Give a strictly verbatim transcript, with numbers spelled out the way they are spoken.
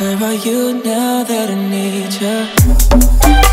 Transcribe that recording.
Where are you now that I need you?